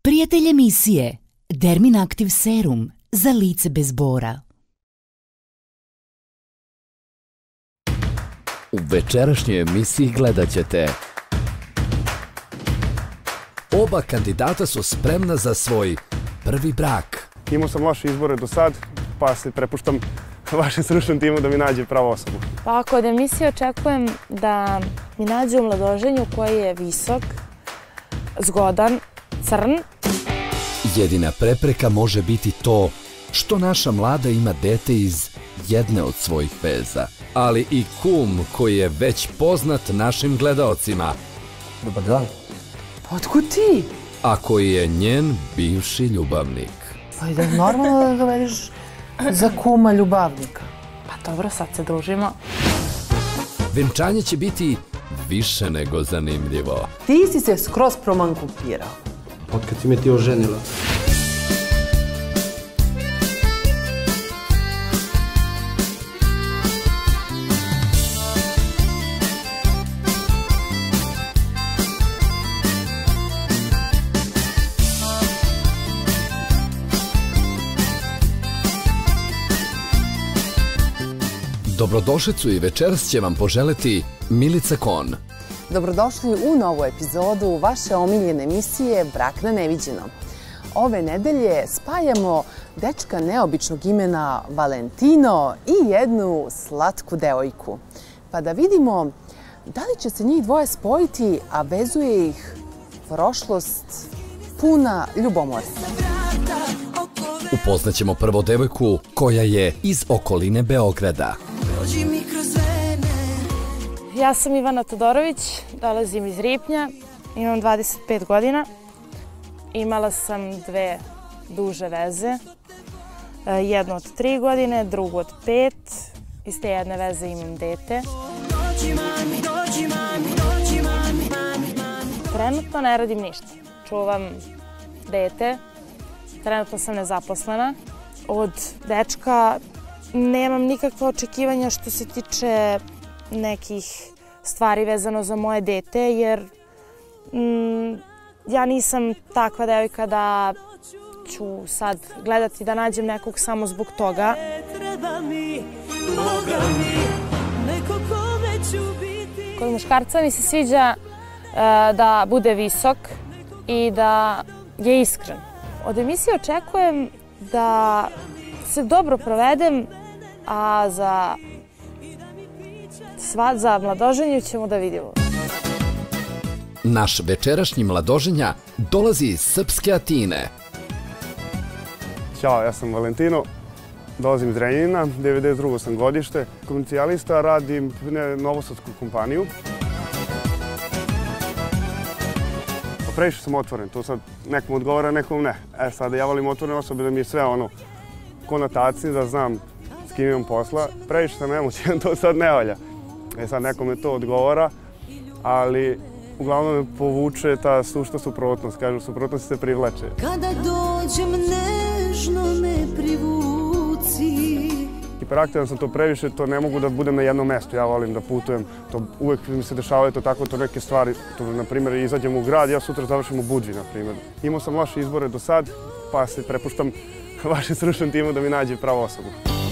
Prijatelj emisije Dermin Active Serum za lice bez bora. U večerašnjoj emisiji gledat ćete: oba kandidata su spremna za svoj prvi brak. Imao sam loše izbore do sad, pa se prepuštam vašem stručnom timu da mi nađe pravu osobu. Pa ako od emisije očekujem da mi nađe u mladoženju koji je visok, zgodan, crn. Jedina prepreka može biti to što naša mlada ima dete iz jedne od svojih veza, ali i kum koji je već poznat našim gledaocima. Dobar dan. Otkud ti? A koji je njen bivši ljubavnik. Pa i da je normalno da ga vediš za kuma ljubavnika. Pa dobro, sad se družimo. Venčanje će biti više nego zanimljivo. Ti si se skroz promankupirao. Otkad si me ti oženila? Dobrodošlicu i večeras će vam poželeti Milica Kon. Dobrodošli u novu epizodu vaše omiljene emisije Brak na neviđeno. Ove nedelje spajamo dečka neobičnog imena Valentino i jednu slatku devojku. Pa da vidimo da li će se njih dvoje spojiti, a vezuje ih prošlost puna ljubomorstva. Upoznaćemo prvo devojku koja je iz okoline Beograda. Ja sam Ivana Todorović, dolazim iz Ripnja, imam 25 godina. Imala sam dve duže veze, jednu od 3 godine, drugu od 5. Iz te jedne veze imam dete. Trenutno ne radim ništa, čuvam dete, trenutno sam nezaposlena. Od dečka nemam nikakve očekivanja što se tiče nekih stvari vezano za moje dete, jer ja nisam takva devojka da ću sad gledati da nađem nekog samo zbog toga. Kod muškarca mi se sviđa da bude visok i da je iskren. Od emisije očekujem da se dobro provedem, a za mladoženju ćemo da vidimo. Naš večerašnji mladoženja dolazi iz srpske Atine. Ćao, ja sam Valentino, dolazim iz Renjanina, 92. sam godište. Komercijalista, radim novosadsku kompaniju. Previše sam otvoren, to sad nekom odgovara, nekom ne. Sada ja volim otvorene osobe da mi je sve ono konotacije, da znam s kim imam posla. Previše sam emocijan, to sad ne valja. Sad nekome to odgovara, ali uglavnom me povuče ta sušta suprotnost. Kažu, suprotnosti se privlače. Kada dođem nežno me privuci. Hiperaktivan sam to previše, to ne mogu da budem na jednom mestu. Ja volim da putujem, uvek mi se dešavaju to neke stvari. Na primjer, izađem u grad, ja sutra završim u Budvi, na primjer. Imao sam loše izbore do sad, pa se prepuštam vašem stručnom timu da mi nađe pravu osobu.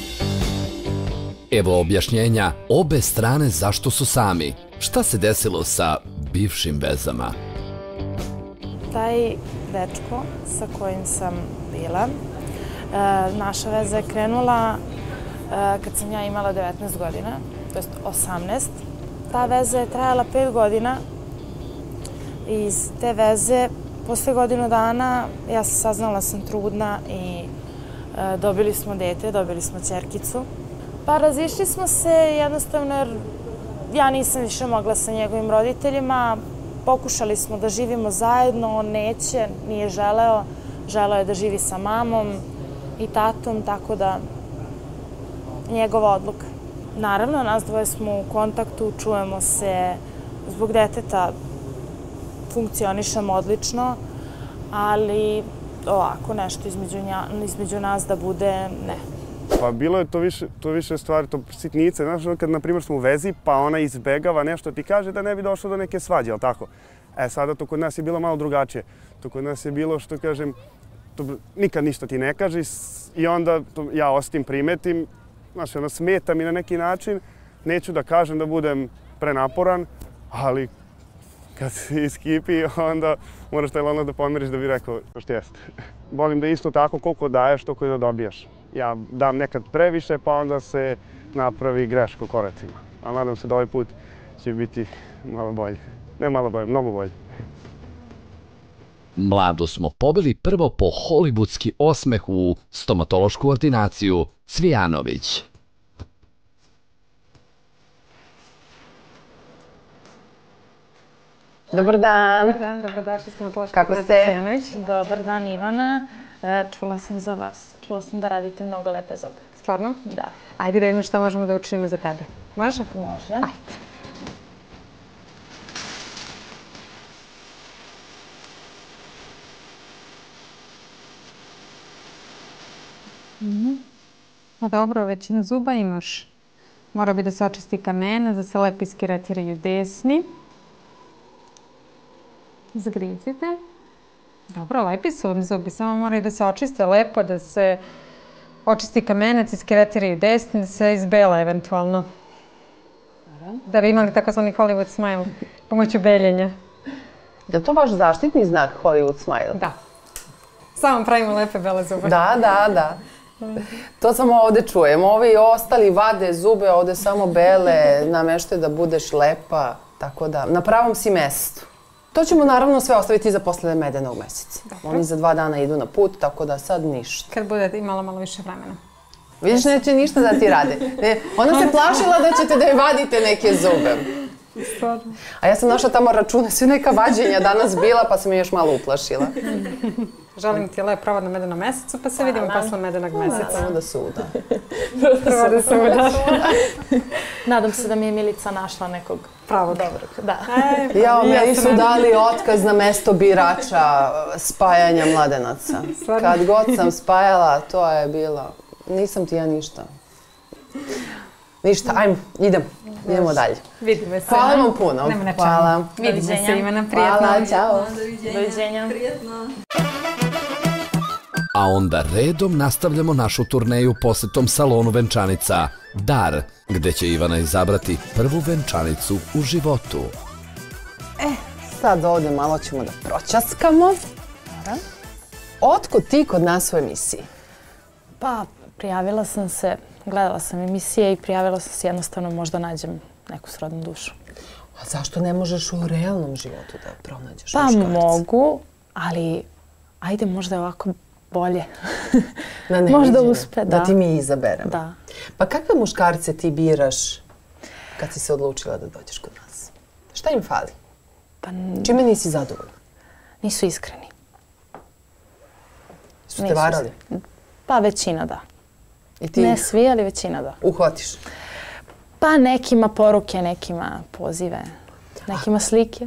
Evo objašnjenja obe strane zašto su sami. Šta se desilo sa bivšim vezama? Taj dečko sa kojim sam bila, naša veza je krenula kad sam ja imala 19 godina, to jest 18. Ta veza je trajala 5 godina. Iz te veze, posle godinu dana, ja sam saznala da sam trudna i dobili smo dete, dobili smo ćerkicu. Pa razišli smo se jednostavno jer ja nisam više mogla sa njegovim roditeljima. Pokušali smo da živimo zajedno, on neće, nije želeo. Želeo je da živi sa mamom i tatom, tako da njegova odluka. Naravno, nas dvoje smo u kontaktu, čujemo se, zbog deteta funkcionišemo odlično, ali ovako nešto između nas da bude, ne. Pa bilo je to više stvari, to sitnice. Znaš, kad, na primjer, smo u vezi, pa ona izbegava nešto, ti kaže da ne bi došlo do neke svađe, ali tako? Sada to kod nas je bilo malo drugačije. To kod nas je bilo što kažem, nikad ništa ti ne kaže i onda ja osjetim, primetim, znaš, ono smeta mi na neki način, neću da kažem da budem prenaporan, ali kad si iskipi, onda moraš taj ono da pomiriš da bi rekao što jeste. Volim da isto tako koliko daješ, toliko i da dobijaš. Ja dam nekad previše, pa onda se napravi greška u koracima. Ali nadam se da ovaj put će biti malo bolje. Ne malo bolje, mnogo bolje. Mladu smo pobili prvo po hollywoodski osmeh u stomatološku ordinaciju Cvijanović. Dobar dan. Dobar dan, dobrodošli smo na stomatološku Kako ste? Cvijanović. Dobar dan, Ivana. Čula sam za vas. Čula sam da radite mnogo lepe zobe. Stvarno? Da. Ajde da vidimo šta možemo da učinimo za tebe. Može? Može. Ajde. No dobro, većinu zuba imaš. Mora bi da se očisti kamena, da se lepo iskeratiraju desni. Zagrizite. Dobro, lepi su ovi zubi, samo moraju da se očiste lepo, da se očisti kamenac, iskeratiraju desni, da se izbela eventualno. Da bi imali takozvani Hollywood smile pomoću beljenja. Je li to vaš zaštitni znak Hollywood smile? Da. Samo pravimo lepe bele zube. Da. To samo ovde čujem. Ovi ostali vade zube, ovde samo bele, nameštaju da budeš lepa, tako da na pravom si mestu. To ćemo naravno sve ostaviti za posle medenog meseca. Oni za 2 dana idu na put, tako da sad ništa. Kad bude imala malo više vremena. Vidiš, neće ništa da ti rade. Ona se plašila da ćete da joj vadite neke zube. Stvarno. A ja sam našla tamo račune, sve neka vađenja danas bila, pa sam je još malo uplašila. Želim ti lep provod na medenom mesecu, pa se vidimo posle medenog meseca. Samo da suda. Prvo da se udaš. Nadam se da mi je Milica našla nekog Pravog. dobrog. Da. Jao, meni su dali otkaz na mesto birača spajanja mladenaca. Kad god sam spajala, to je bilo... Nisam ti ja ništa. Ništa, ajmo, idemo dalje. Vidimo se. Hvala vam puno. Nema na čemu. Hvala. Vidimo se, Ivana, prijetno. Hvala, čao. Doviđenja. A onda redom nastavljamo našu turneju posetom salonu venčanica Dar, gde će Ivana izabrati prvu venčanicu u životu. Sad ovdje malo ćemo da proćaskamo. Otkud ti kod nas u emisiji? Pa, prijavila sam se, gledala sam emisije i prijavila sam se jednostavno možda nađem neku srodnu dušu. A zašto ne možeš u realnom životu da pronađeš Pa muškarca? mogu, ali ajde možda je ovako bolje. Na neviđeno. Možda uspe, da. Da ti mi izaberemo. Da. Pa kakve muškarce ti biraš kad si se odlučila da dođeš kod nas? Šta im fali? Pa Čime nisi zadovoljna? nisu iskreni. Su te Nisu varali? Pa većina da. I ti Ne ih svi, ali većina da. uhvatiš? Pa nekima poruke, nekima pozive, nekima slike.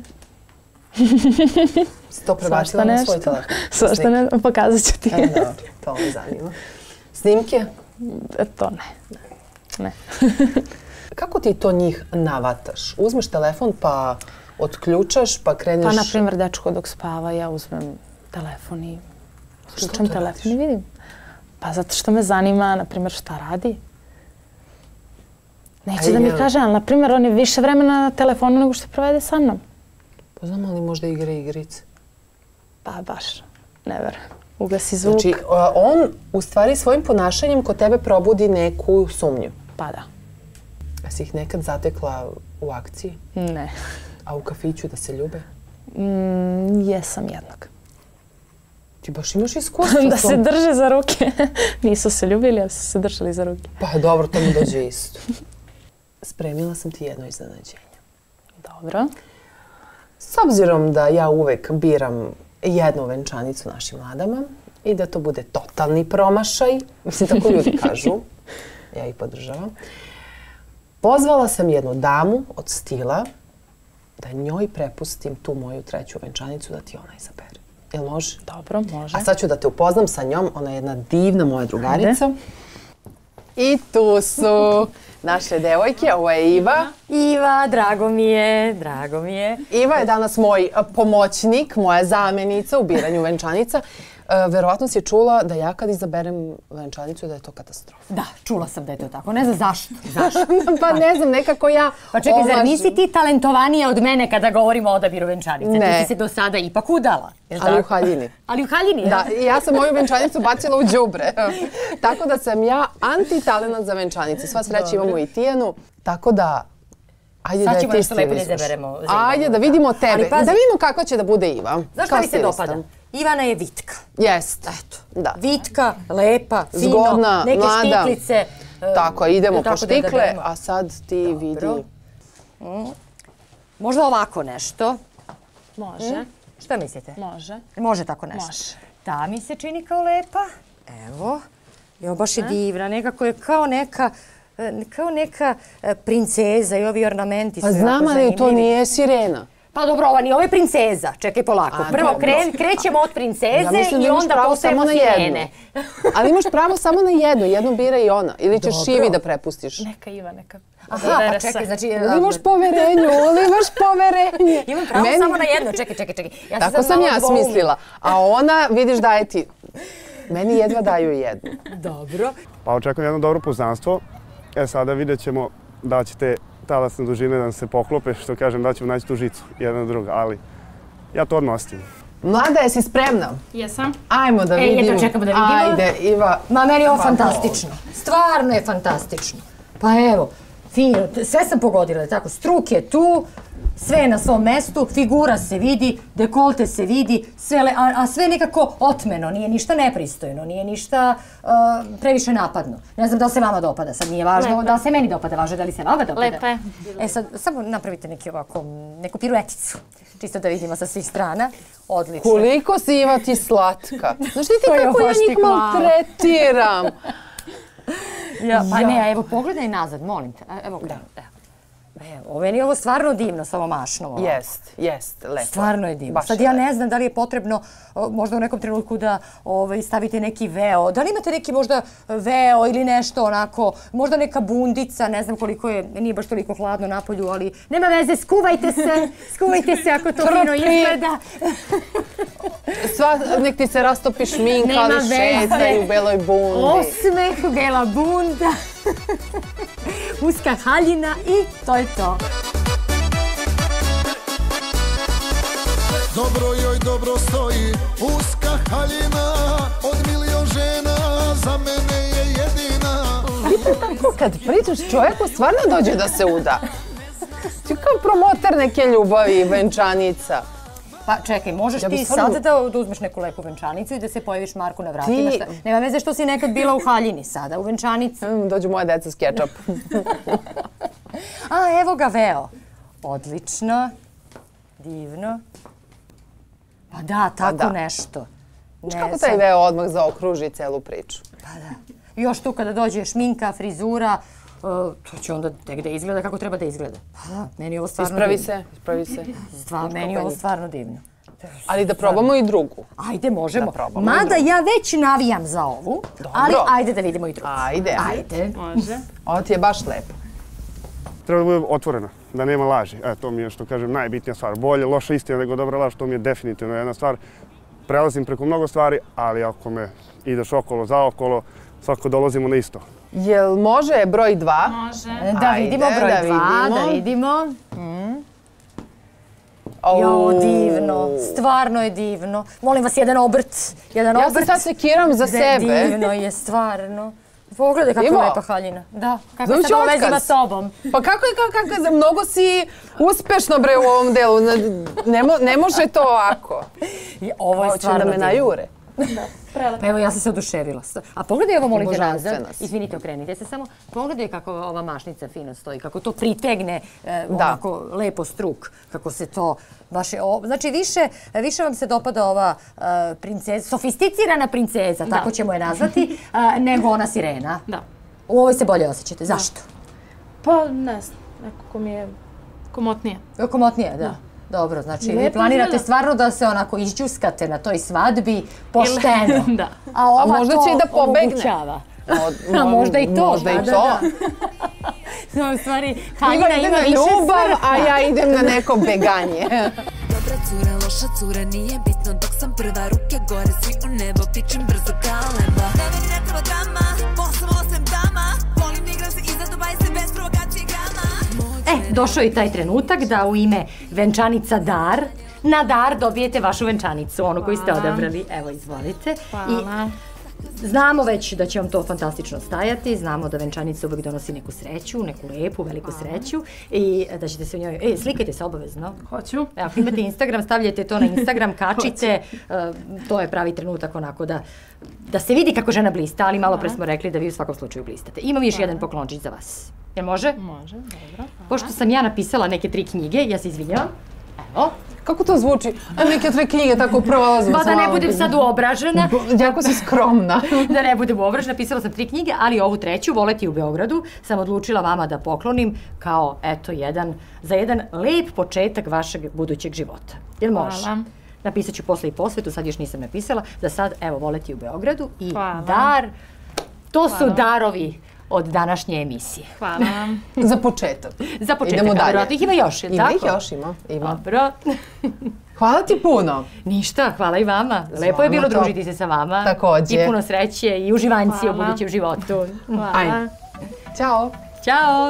Si to prebacila na svoj telefon? Svašta ne, pokazat ću ti. Dobro, to me zanima. Snimke? To ne. Kako ti to njih navataš? Uzmeš telefon pa otključaš pa kreneš... Pa, na primjer, dečko dok spava, ja uzmem telefon i uključam telefon i vidim. Pa zato što me zanima, na primjer, šta radi. Neće da mi kaže, ali, na primjer, on je više vremena na telefonu nego što provede sa mnom. Pa znam, ali možda igrice. Pa baš, ne verujem. Ugasi zvuk. Znači, on u stvari svojim ponašanjem kod tebe probudi neku sumnju. Pa da. A si ih nekad zatekla u akciji? Ne. A u kafiću da se ljube? Jesam jednog. Ti baš imaš iskustvo Da se drže za ruke. Nisu se ljubili, ali su se držali za ruke. Pa dobro, to mi dođe isto. Spremila sam ti jedno iznenađenje. Dobro. S obzirom da ja uvek biram jednu venčanicu našim mladama i da to bude totalni promašaj, mislim tako ljudi kažu, ja ih podržavam, pozvala sam jednu damu od stila da njoj prepustim tu moju treću venčanicu da ti ona izabere. Jel može? Dobro, može. A sad ću da te upoznam sa njom, ona je jedna divna moja drugarica. I tu su naše devojke. Ovo je Iva. Iva, drago mi je, drago mi je. Iva je danas moj pomoćnik, moja zamenica u biranju venčanica. Verovatno si čula da ja kad izaberem venčanicu da je to katastrofa. Da, čula sam da je to tako. Ne znam zašto. Pa ne znam, nekako ja... Pa čekaj, zar nisi ti talentovanija od mene kada govorimo o odabiru venčanice? Ne. Ti si se do sada ipak udala. Ali u haljini. Ali u haljini, da? Ja sam moju venčanicu bacila u đubre. Tako da sam ja anti-talenat za venčanice. Sva sreća imamo i Tijanu. Tako da... Ajde sad da ćemo je ti nešto lepo da stilizuješ. izaberemo. Ajde da vidimo tebe. Da vidimo kako će da bude Iva. Znaš šta mi se dopada? Ivana je vitka. Jest. Eto. Da. Vitka, lepa, fino, zgodna, neke mlada. štiklice. Tako, idemo po štikle, a sad ti vidi. Možda ovako nešto. Može. Šta mislite? Može. Može tako nešto? Može. Ta mi se čini kao lepa. Evo. Jo, baš je divna. Nekako je kao neka princeza i ovi ornamenti su jako zanimljivi. Pa znam, ali to nije sirena. Pa dobro, ovo je princeza. Čekaj polako. Prvo krećemo od princeze i onda postajemo sirene. Ali imaš pravo samo na jednu. Jednu bira i ona. Ili ćeš Ivi da prepustiš. Neka Iva, neka. Aha, pa čekaj, znači... Ulivaš poverenje. Imam pravo samo na jednu. Čekaj. Tako sam ja smislila. A ona, vidiš, daje ti... Meni jedva daju jednu. Dobro. Pa očekujem jedno dobro poznanstvo. Sada vidjet ćemo da će te talasne dužine da se poklope, što kažem, da ćemo naći tu žicu jedna druga, ali ja to odmah ostavim. Mlada, jesi spremna? Jesam. Ajmo da vidimo. Jedno čekamo da vidimo. Ajde, Iva. Ma, meni je ovo fantastično. Stvarno je fantastično. Pa evo, fino, sve sam pogodila, tako, struk je tu, sve je na svom mestu, figura se vidi, dekolte se vidi, a sve nekako otmeno, nije ništa nepristojno, nije ništa previše napadno. Ne znam da li se vama dopada, sad nije važno da li se meni dopada, važno da li se vama dopada. Lepa je. Sad, samo napravite neku pirueticu, čisto da vidimo sa svih strana. Odlično. Koliko si, Iva, ti slatka. Znaš ti kako ja njih maltretiram? Pa ne, evo, pogledaj nazad, molim te. Evo, meni je ovo stvarno divno sa ovom mašnom. Jest, lepo. Stvarno je divno. Sad ja ne znam da li je potrebno možda u nekom trenutku da stavite neki veo. Da li imate neki možda veo ili nešto onako, možda neka bundica, ne znam koliko je, nije baš toliko hladno napolju, ali nema veze, skuvajte se ako to fino izgleda. Nek ti se rastopi šminka, ali šetaj u beloj bundi. Osmeh, bela bunda, uska haljina i to je to. Dobro joj dobro stoji, uska haljina, od milion žena, za mene je jedina. Ali to tako kad pričaš čovjeku stvarno dođe da se uda. Ti kao promoter neke ljubavi i venčanica. Pa čekaj, možeš ti sad da uzmeš neku lepu venčanicu i da se pojaviš Marku na vratima. Nema veze što si nekad bila u haljini, sada u venčanici. Dođu moja deca s kečap. A, evo ga veo. Odlično. Divno. Pa da, tako nešto. Znaš kako taj veo odmah zaokruži celu priču? Pa da. Još tu kada dođe šminka, frizura, to će onda tek da izgleda kako treba da izgleda. Pa da, meni je ovo stvarno divno. Ispravi se. Meni je ovo stvarno divno. Ali da probamo i drugu. Ajde, možemo. Mada ja već navijam za ovu, ali ajde da vidimo i drugu. Ajde. Može. Ovo ti je baš lepo. Treba da bude otvorena, da nema laži. To mi je, što kažem, najbitnija stvar. Bolje loša istina nego dobra laž, to mi je definitivno jedna stvar. Prelazim preko mnogo stvari, ali ako me ideš okolo, zaokolo, svako dolazimo na isto. Jel može broj 2? Može. Da vidimo broj 2, da vidimo. Jo, divno, stvarno je divno. Molim vas, jedan obrt. Ja se sad sekiram za sebe. Divno je, stvarno. Pogledaj kako je lepa haljina. Da, kako se to vezima sobom. Pa kako je, mnogo si uspešno bre u ovom delu. Ne može to ovako. Ovo je stvarno divno. Hoće da me najure. Pa evo, ja sam se oduševila. A pogledaj ovo, molim te nazad. Izvinite, okrenite se samo. Pogledaj kako ova mašnica fino stoji, kako to pritegne onako lepo struk, kako se to baš je... Znači, više vam se dopada ova princeza, sofisticirana princeza, tako ćemo je nazvati, nego ona sirena. Da. U ovoj se bolje osjećate. Zašto? Pa, ne znam, nekako mi je komotnije. Komotnije, da. Dobro, znači vi planirate stvarno da se onako išćuskate na toj svadbi pošteno. Da. A možda će i da pobegne. A možda i to. Možda i to. U stvari, Haljina ima više ljubav, srca. a ja idem na neko beganje. Dobra cura, loša cura, nije bitno dok sam prva, ruke gore, svi u nebo, pičem brzo kao leba. Meni ne treba drama, posam osem dama, volim igram se iza Dubaj se bez provokacije grama. Došao je taj trenutak da u ime venčanica Dar, na dar dobijete vašu venčanicu, onu koju ste odabrali. Evo, izvolite. Hvala. Znamo već da će vam to fantastično stajati, znamo da venčanica uvek donosi neku sreću, neku lepu, veliku sreću i da ćete se u njoj... Slikajte se obavezno. Hoću. Evo, ako imate Instagram, stavljajte to na Instagram, kačite, to je pravi trenutak onako da se vidi kako žena blista, ali malo pre smo rekli da vi u svakom slučaju blistate. Imam još jedan poklončić za vas. Jel može? Može, dobro. Pošto sam ja napisala neke 3 knjige, ja se izvinjavam. Evo. Kako to zvuči? Neke 3 knjige tako prolazim. Pa da ne budem sad uobražena. Jako si skromna. Da ne budem uobražena, napisala sam 3 knjige, ali ovu 3, Voleti u Beogradu, sam odlučila vama da poklonim kao, eto, za jedan lep početak vašeg budućeg života. Jel može? Hvala. Napisat ću posle i posvetu, sad još nisam napisala, da sad, evo, Voleti u Beogradu i Hvala. dar, to su darovi od današnje emisije. Hvala vam. Za početak. Za početak, Idemo dalje. verovatno ih ima još, je li Ima tako? ih još, ima. Dobro. Hvala ti puno. Ništa, hvala i vama. Lepo je bilo družiti se sa vama. Takođe. I puno sreće i uživanci u budućem životu. Ajde. Ćao. Ćao.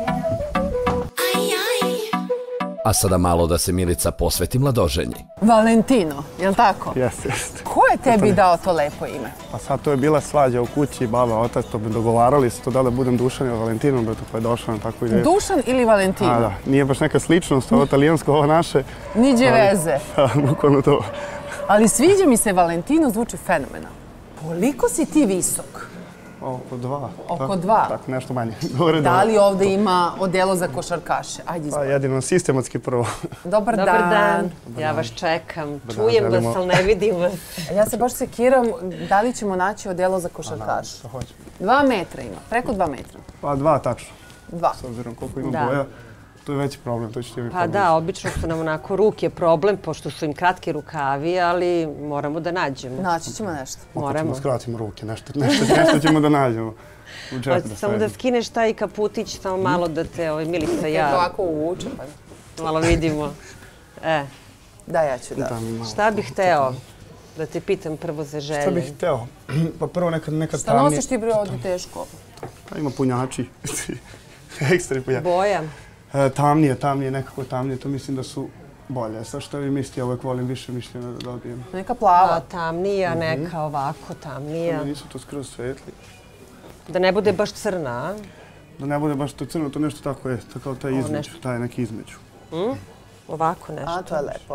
A sada malo da se Milica posveti mladoženji. Valentino, jel tako? Jeste. Ko je tebi dao to lepo ime? Pa sad to je bila svađa u kući, baba, otac, to bi dogovarali se to da li budem Dušan ili Valentino, pa je došla na takvu ideju. Dušan ili Valentino? Da, nije baš neka sličnost, ovo talijansko, ovo naše. Niđe veze. Bukvalno to. Ali sviđa mi se Valentino, zvuči fenomenalno. Koliko si ti visok? Oko 2. Oko 2? Tako, nešto manje. Da li ovde ima odelo za košarkaše? Ajde, Pa izvoli. jedino sistematski prvo. Dobar dan. Dobar dan. Ja vas čekam. Čujem vas, ali ne vidim vas. Ja se baš sekiram da li ćemo naći odelo za košarkaše. 2 metra ima, preko 2 metra. Pa 2 tačno. 2. S obzirom koliko ima boja, to je veći problem, to ćete mi Pa pomoći. da, obično su nam onako ruke problem, pošto su im kratki rukavi, ali moramo da nađemo. Naći ćemo nešto. Moramo. Skratimo ruke, nešto ćemo da nađemo. Hoćete samo da skineš taj kaputić, samo malo da te Milica i ja Ovako uvuče, pa malo vidimo. da, ja ću da. Šta bih hteo da te pitam prvo za želje? Šta bih hteo? Pa prvo nekad Šta nosiš ti bre ovdje teško? Pa ima punjači. Ekstra punjači. Boja? Tamnije, nekako tamnije, to mislim da su bolje. Sad što vi mislite, ja uvek volim više mišljenja da dobijem. Neka plava. Tamnija, neka ovako tamnija. Nisu to skroz svetli. Da ne bude baš crna, a? Da ne bude baš to crno, to nešto tako je, kao taj između, taj neki između. Ovako nešto. A, to je lepo.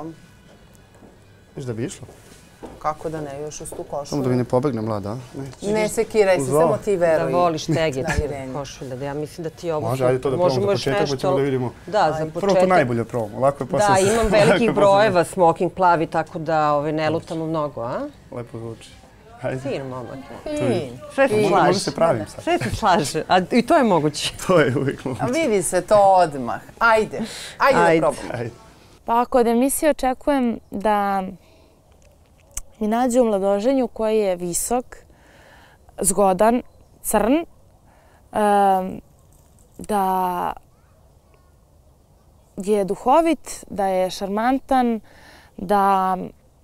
Viš da bi išlo? Kako da ne, još uz tu košulju. Samo da mi ne pobegne mlada, a? Ne sekiraj se, samo ti veruj. Da voliš teget košulja, da ja mislim da ti ovo... Može, ajde to da probamo za početak, pa ćemo da vidimo. Da, za početak. Prvo to najbolje probamo, lako je posle... Da, imam velikih brojeva, smoking plavi, tako da ne lutamo mnogo, a? Lepo zvuči. Fin momak. Fin. Sve se slaže. Može se pravim sad. Sve se slaže, a i to je moguće. To je uvijek moguće. A vidi se to odmah. Ajde da probamo. Pa ako od emisije očekujem da mi nađe u mladoženju koji je visok, zgodan, crn, da je duhovit, da je šarmantan, da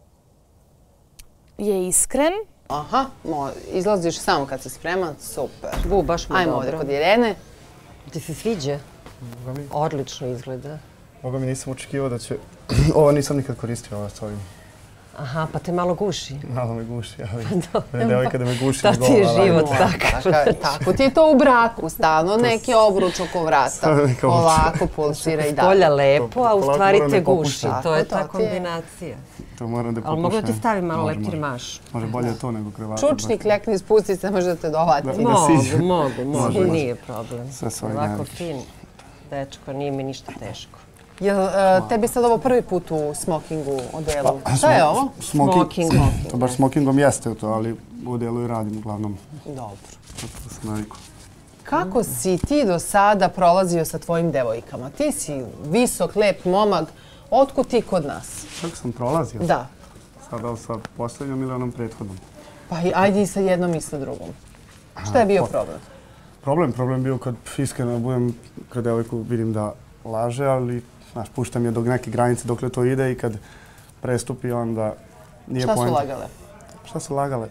je iskren. Aha, izlaziš samo kad si spreman, super. Baš mu ajmo dobro. ovdje kod Irene. Ti se sviđa? Odlično izgleda. Boga mi nisam očekivao da će... Ovo nisam nikad koristio, ovo s ovim. Aha, pa te malo guši. Malo me guši, ali... Devojka da me guši... Šta ti je život takav? Tako ti je to u braku, stalno neki obruč oko vrata. Ovako pulsira i dalje. Polja lepo, a u stvari te guši. To je ta kombinacija. To moram da pokušam. Ali mogu da ti stavim malo leptirimaš? Može bolje to nego krevata. Čučnik, lekni, spusti se, može da te dovati. Mogu, nije problem. Sve svoje Ovako fin, dečko, nije mi ništa teško. Jel tebi sad ovo prvi put u smokingu odelu? Šta je ovo? Smoking. To baš smokingom jeste to, ali u odelu i radim uglavnom. Dobro. To sam navikao. Kako si ti do sada prolazio sa tvojim devojkama? Ti si visok, lep momak. Otkud ti kod nas? Kako sam prolazio? Da. Sada sa posljednjom ili onom prethodnom? Pa ajde i sa jednom i sa drugom. Šta je bio problem? Problem bio kad iskreno budem, kad devojku vidim da laže, ali puštam je do neke granice dokle to ide i kad prestupi onda nije poenta. Šta su lagale? Šta su lagale?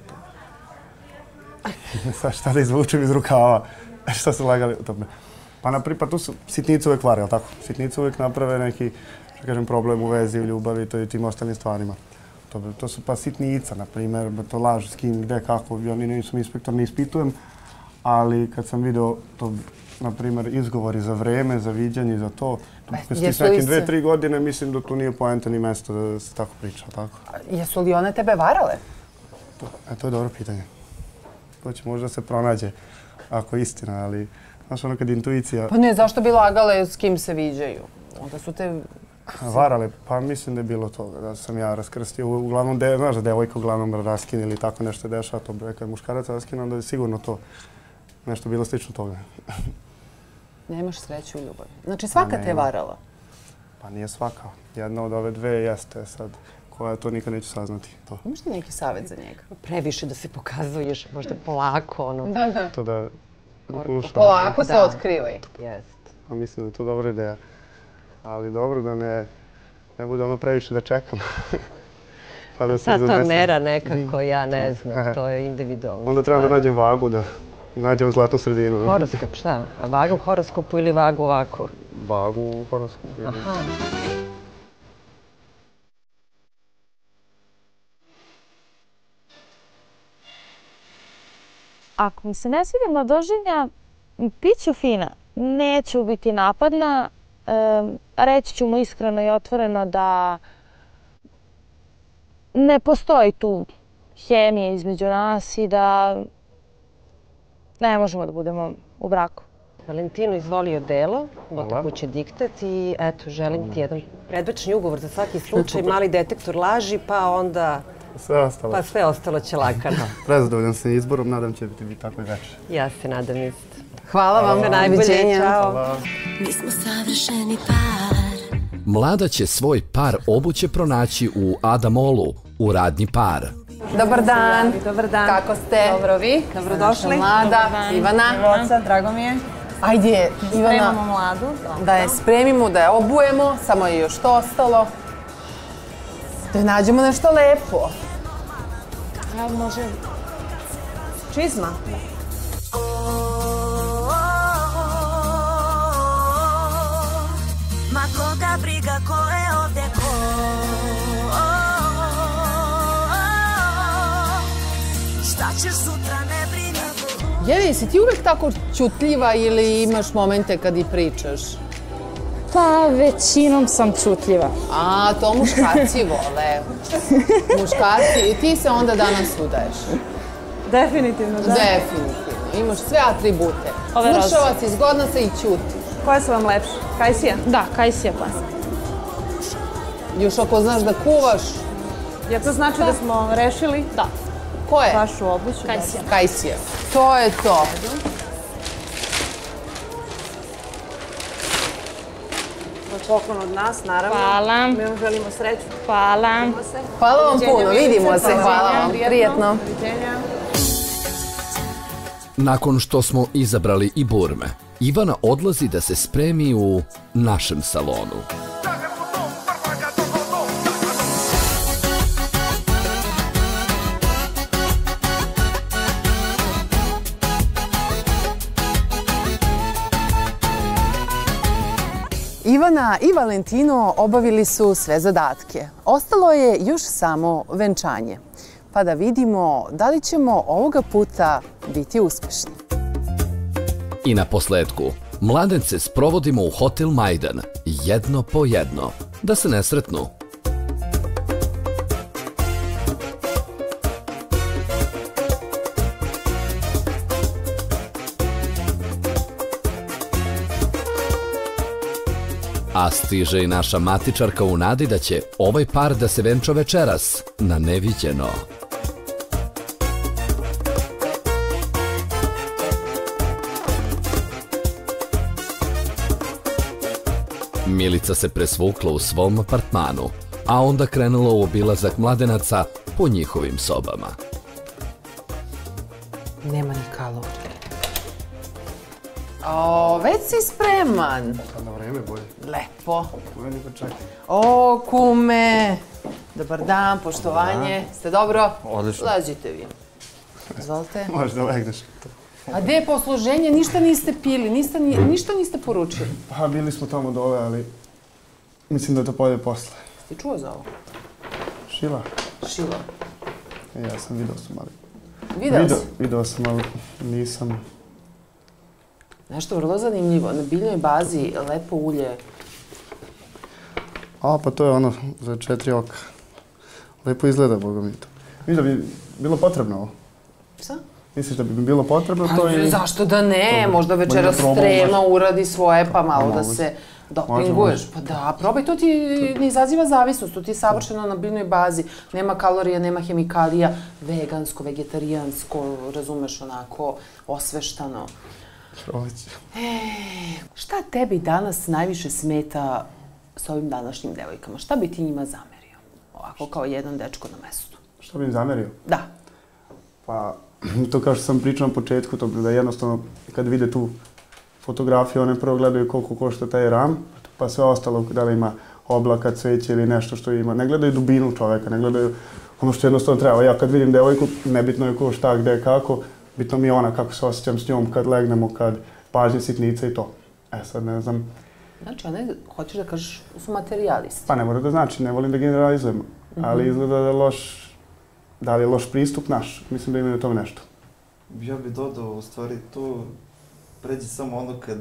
Sad šta da izvučem iz rukava? Šta su lagale u tome? Pa naprimjer, tu su sitnice uvek vare, ali tako? Sitnice uvek naprave neki, što kažem, problem u vezi, u ljubavi i tim ostalim stvarima. To su pa sitnica, naprimjer, to laž s kim, gde, kako, oni nisam inspektor, ne ispitujem, ali kad sam video to, naprimjer, izgovori za vreme, za viđanje i za to, s nekim 2-3 godine, mislim da tu nije poenta ni mesto da se tako priča, tako? Jesu li one tebe varale? To je dobro pitanje. To će možda se pronađe, ako je istina, ali znaš ono kad intuicija... Pa ne, zašto bi lagale s kim se viđaju? Onda su te... Varale, pa mislim da je bilo toga, da sam ja raskrstio. Uglavnom, znaš da devojka uglavnom raskine ili tako nešto dešava, to bi kad muškarac raskine, onda je sigurno to nešto bilo slično toga. Nemaš sreću u ljubavi. Znači svaka te je varala? Pa nije svaka. Jedna od ove dve jeste sad. Koja to nikad neću saznati. Imaš ti neki savjet za njega? Previše da se pokazuješ, možda polako, ono. Da. To da... Polako se otkrivaj. Jest. Mislim da je to dobra ideja. Ali dobro da ne bude ono previše da čekam. Sad to mera nekako, ja ne znam, to je individualno. Onda treba da nađem vagu, da nađem zlatnu sredinu. Horoskop, šta? A vagu u horoskopu ili vagu ovako? Vagu u horoskopu. Aha. Ako mi se ne svidim mladoženja, bit ću fina. Neću biti napadna. Reći ću mu iskreno i otvoreno da ne postoji tu hemija između nas i da ne možemo da budemo u braku. Valentino izvolio delo, Bota kuće diktat i eto, želim ti jedan predvečni ugovor za svaki slučaj, mali detektor laži, pa onda... Sve ostalo će lagano. Prezadovoljan sam izborom, nadam će biti tako i večer. Ja se nadam isto. Hvala vam, najbolje, čao. Mi smo savršeni par. Mlada će svoj par obuće pronaći u Ada Mallu, u radnji Par. Dobar dan. Dobar dan. Kako ste? Dobro, vi? Dobrodošli. Mlada, Ivana. Ivoca, drago mi je. Ajde, Ivana. Spremamo mladu. Da je spremimo, da je obujemo, samo je još to ostalo. Da je nađemo nešto lepo. Može... Čizma? Ma koga briga ko je ovdje ko. Šta ćeš sutra ne brini. Jeli, si ti uvek tako ćutljiva ili imaš momente kad i pričaš? Pa većinom sam ćutljiva. A, to muškarci vole. Muškarci, ti se onda danas udaješ. Definitivno, da. Definitivno, imaš sve atribute. Mršava si, zgodna se i ćuti. Koje su vam lepše? Kajsija? Da, kajsija pas. Još ako znaš da kuvaš. Jel to znači da smo rešili? Da. Ko je? Vašu obuću? Kajsija. Kajsija. To je to. Poklon od nas, naravno. Hvala. Mi vam želimo sreću. Hvala. Hvala vam puno, vidimo se. Hvala vam, prijetno. Nakon što smo izabrali i burme, Ivana odlazi da se spremi u našem salonu. Ivana i Valentino obavili su sve zadatke. Ostalo je još samo venčanje. Pa da vidimo da li ćemo ovoga puta biti uspešni. I na posledku, mladence sprovodimo u hotel Majdan, jedno po jedno, da se ne sretnu. A stiže i naša matičarka u nadi da će ovaj par da se venča večeras na neviđeno. Milica se presvukla u svom apartmanu, a onda krenula u obilazak mladenaca po njihovim sobama. Nema ni kalorije. Već si spreman. Sad na vreme bolje. Lepo. Meni pa čekaj. O, kume. Dobar dan, poštovanje. Ste dobro? Odlično. Lađite vi. Izvolite. Možeš da legneš. A gde je posluženje? Ništa niste pili, ništa niste poručili. Pa bili smo tamo dole, ali mislim da to pojede posle. Ti čuo za ovo? Šila? Šila. Ja sam video sam, ali... Video sam, ali nisam... Nešto vrlo zanimljivo. Na biljnoj bazi lepo ulje. Pa to je ono za 4 oka. Lepo izgleda, boga mi to. Mislim da bi bilo potrebno ovo. Šta? Misliš da bi mi bilo potrebno to i... Zašto da ne? Možda večeras Trema uradi svoje pa malo da se dopinguješ. Pa da, probaj, to ti ne izaziva zavisnost, to ti je savršeno na biljnoj bazi. Nema kalorija, nema hemikalija, vegansko, vegetarijansko, razumeš, onako, osveštano. Proleće. Šta tebi danas najviše smeta s ovim današnjim devojkama? Šta bi ti njima zamerio? Ovako, kao jedan dečko na mestu. Šta bi im zamerio? Da. Pa, to kao što sam pričao na početku, to da jednostavno kad vide tu fotografiju, one prvo gledaju koliko košta taj ram, pa sve ostalo, da li ima oblaka, cveće ili nešto što ima. Ne gledaju dubinu čoveka, ne gledaju ono što jednostavno treba. Ja kad vidim devojku, nebitno je ko, šta, gde, kako, bitno mi je ona kako se osjećam s njom kad legnemo, kad pažnje, sitnice i to. Sad ne znam. Znači, one, hoćeš da kažeš, su materijalisti. Pa ne mora da znači, ne volim da generalizujemo, ali izgleda da je loš, da li je loš pristup naš. Mislim da ima na tome nešto. Ja bih dodao, u stvari, to pređe samo ono kad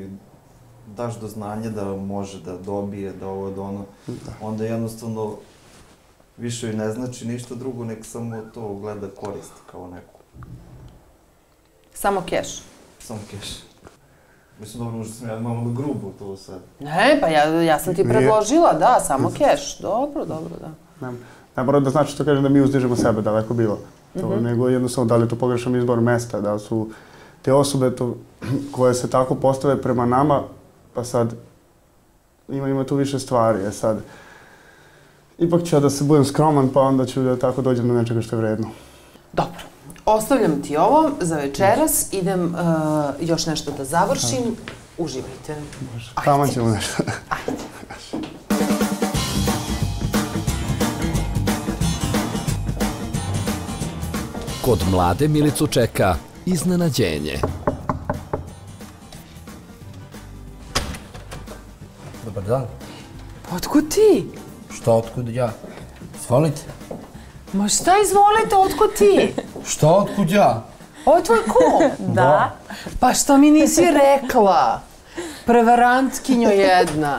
daš do znanja da može da dobije, da ovo, da ono, onda jednostavno više ne znači ništa drugo, nek samo to gleda korist kao neku. Samo keš? Samo keš. Mislim, dobro, možda sam ja malo grubo to sad. Ne, pa ja sam ti predložila, da, samo keš. Dobro, da. Ne mora da znači što kažem da mi uzdižemo sebe, daleko bilo. Nego jednostavno da li je to pogrešan izbor mesta, da su te osobe koje se tako postave prema nama, pa sad ima tu više stvari. Sad, ipak ću ja da se budem skroman, pa onda ću da tako dođem do nečega što je vredno. Dobro. Ostavljam ti ovo za večeras, idem još nešto da završim. Uživajte. Tamo ćemo nešto. Ajde. Kod mlade Milicu čeka iznenađenje. Dobar dan. Otkud ti? Šta otkud ja? Izvolite. Ma šta izvolite, otkud ti? Šta otkud ja? Ovo je tvoj kum? Da. Pa što mi nisi rekla? Prevarantkinjo jedna.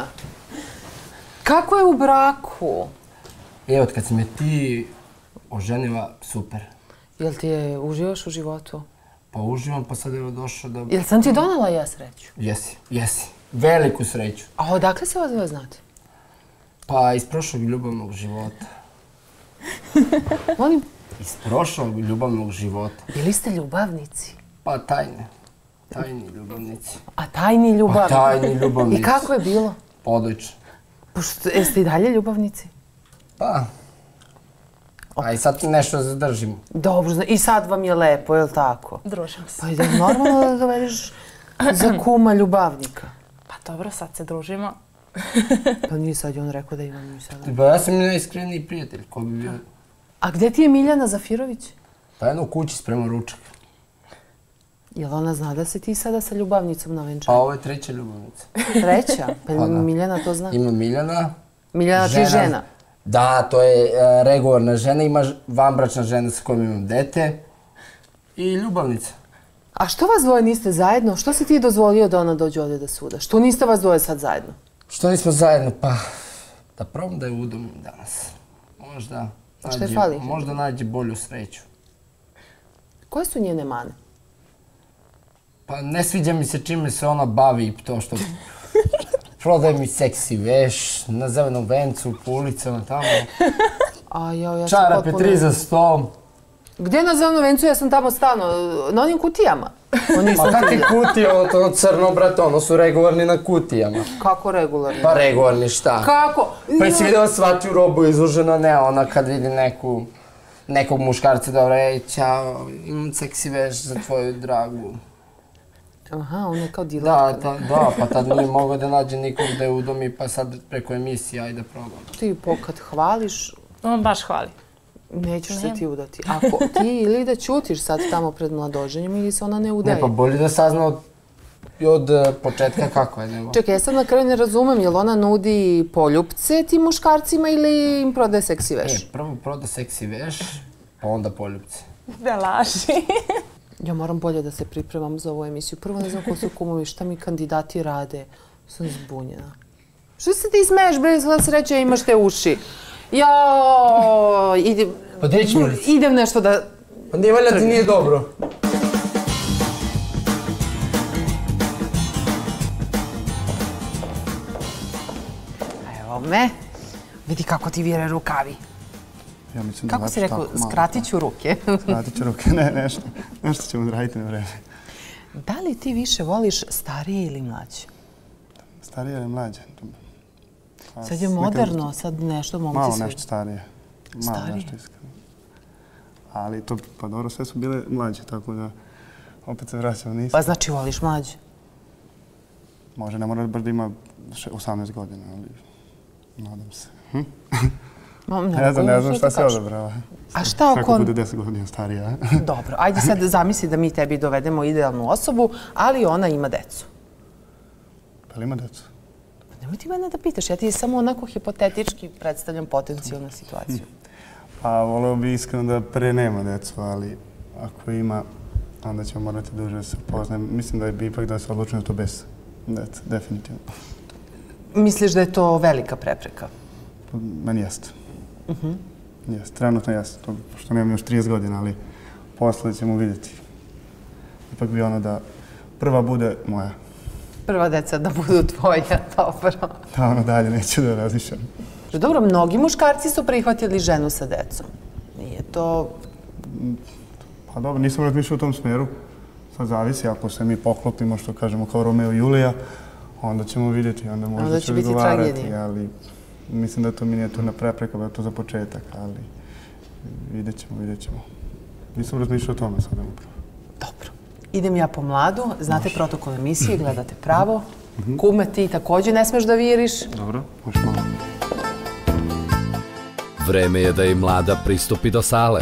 Kako je u braku? Evo, kad si me ti oženila, super. Jel ti je uživaš u životu? Pa uživam, pa sad evo došao da... Jel sam ti donela ja sreću? Jesi. Veliku sreću. A odakle se vas dvoje znate? Pa iz prošlog ljubavnog života. Molim? Iz prošlog ljubavnog života. Bili ste ljubavnici? Pa tajni ljubavnici. A tajni ljubavnici? Pa tajni ljubavnici. I kako je bilo? Odlično. Jeste i dalje ljubavnici? Pa. A i sad nešto zadržimo. Dobro, i sad vam je lepo, je li tako? Družimo se. Pa je normalno da dovedeš za kuma ljubavnika. Pa dobro, sad se družimo. Pa nije sad on rekao da imam mi sada. Pa ja sam mi najiskreniji prijatelj, ko bi bio. A gde ti je Miljana Zafirović? Pa jedno u kući sprema ručak. Jel ona zna da si ti sada sa ljubavnicom na venčanju? Pa ovo je treća ljubavnica. Treća? Pa Miljana to zna? Ima Miljana. Miljana ti je žena? Da, to je regularna žena, ima vanbračna žena sa kojom imam dete i ljubavnica. A što vas dvoje niste zajedno? Što si ti dozvolio da ona dođe ovdje da suda? Što niste vas dvoje sad zajedno? Što nismo zajedno? Pa, da probam da je udomim danas. Možda nađe bolju sreću. Koje su njene mane? Pa ne sviđa mi se čime se ona bavi i to što prodaje mi seksi veš na Zelenom vencu, po ulicama tamo. Čarape 3 za 100. Gdje na Zelenom vencu? Ja sam tamo stano, na onim kutijama. Ma kakvi kutije, ono crno, brate, ono su regularni na kutijama. Kako regularni? Pa regularni šta? Kako? Pa jesi vidjela svačiju robu izloženo, ne ona kad vidi nekog muškarca, dobro, ej, ćao, imam seksi veš za tvoju dragu. Aha, ona je kao dilerka. Da, pa tad nije mogao da nađe nikom da je udomi, pa sad preko emisije, ajde probam. Ti kad hvališ... On baš hvali. Nećeš se ti udati. Ako ti ili da ćutiš sad tamo pred mladoženjem ili se ona ne udaje. Ne, pa bolje da sazna od početka kako je. Nego. Čekaj, ja sad na kraju ne razumem, je li ona nudi poljupce tim muškarcima ili im prodaje seksi veš? Prvo proda seksi veš, pa onda poljupce. Da laži. Ja moram bolje da se pripremam za ovu emisiju. Prvo ne znam ko su kumovi, šta mi kandidati rade. Sam zbunjena. Što se ti smeješ, bre, sva sreća imaš te uši. Pa gdje ću mi? Idem nešto da... Pa nije valjda ti nije dobro. Evo me. Vidi kako ti vire rukavi. Kako si rekao, skratit ću ruke? Skratit ću ruke, ne, nešto ćemo raditi na vreme. Da li ti više voliš starije ili mlađe? Starije ili mlađe? Sad je moderno, sad nešto momci malo svi. Nešto starije. Malo nešto iskreno. Ali to, pa dobro, sve su bile mlađe, tako da opet se vraćamo nisu. Pa znači voliš mlađe? Može, ne mora baš da ima 18 godina, ali nadam se. Ne znam šta se odabrava. A šta ako... Svako bude 10 godina starija. Dobro, ajde sad zamisli da mi tebi dovedemo idealnu osobu, ali ona ima decu. Pa li ima decu? Nemoj ti mene da pitaš, ja ti samo onako hipotetički predstavljam potencijalnu situaciju. Pa voleo bi iskreno da pre nema decu, ali ako ima, onda ćemo morati duže da se poznajem. Mislim da bi ipak da se odlučimo to bez deca, definitivno. Misliš da je to velika prepreka? Meni jeste. Jeste, trenutno jeste, pošto nemam još 30 godina, ali posle ćemo vidjeti. Ipak bi ono da prva bude moja. Prva deca da budu tvoja, dobro. Da, ono dalje neću da razmišljam. Dobro, mnogi muškarci su prihvatili ženu sa decom. Nije to... Pa dobro, nisam razmišljao u tom smeru. Sad zavisi, ako se mi poklopimo, što kažemo, kao Romeo i Julija, onda ćemo vidjeti, onda možda će odgovarati, ali mislim da to minijaturna prepreka, da je to za početak, ali vidjet ćemo. Nisam razmišljao o tome sada upravo. Dobro. Idem ja po mladu, znate protokol emisije, gledate pravo. Kume, ti također ne smeš da viriš. Dobro, možeš malo. Vreme je da i mlada pristupi do sale.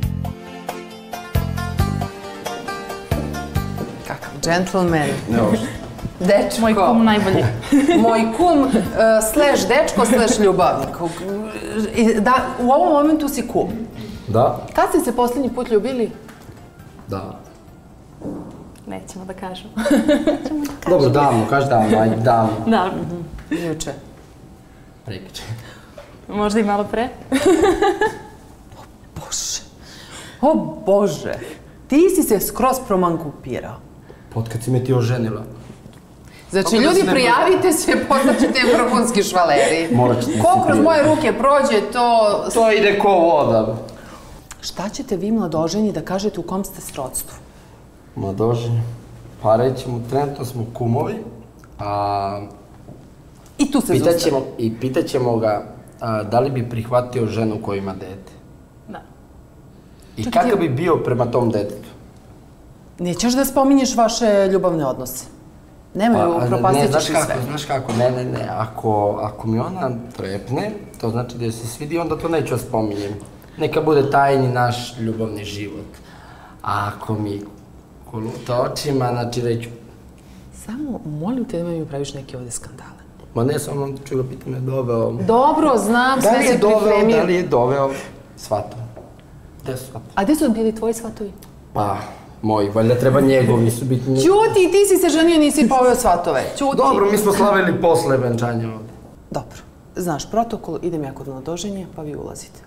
Kakav džentlmen. Dečko. Moj kum najbolji. Moj kum, slash dečko, slash ljubavnik. U ovom momentu si kum. Da. Kad ste se posljednji put ljubili? Da. Nećemo da kažemo. Dobro, davno, kaži davno, ajde, davno. Davno. Juče. Prekiče. Možda i malo pre. Bože. O Bože. Ti si se skroz promankupirao. Od kad si me ti oženila. Znači, ljudi, prijavite se, postaćete vrhunski švaleri. Morat ćete se ko kroz moje ruke prođe, to... To ide ko voda. Šta ćete vi, mladoženji, da kažete u kom ste srodstvu? Mladoženji? Pa rećemo, trenutno smo kumovi, a... I tu se zustavimo. I pitaćemo ga da li bi prihvatio ženu koja ima dete. Da. I kakav bi bio prema tom detetu? Nećeš da spominješ vaše ljubavne odnose. Nemaju, propastit ćeš i sve. Znaš kako, ne. Ako mi ona trepne, to znači da joj se svidi, onda to neću da spominjem. Neka bude tajni naš ljubavni život. A ako mi koluta očima, znači reću... Samo molim te da mi praviš neke ovde skandale. Ma ne, samo ću ga pitam je doveo... Dobro, znam, sve si pripremio. Da li je doveo svatove? Gde su svatove? A gde su bili tvoji svatovi? Pa, moji, valjda treba njegovi su biti... Ćuti, ti si se ženio, nisi poveo svatove. Ćuti. Dobro, mi smo slavili posle venčanja ovde. Dobro. Znaš protokol, idem ja kod mladoženja, pa vi ulazite.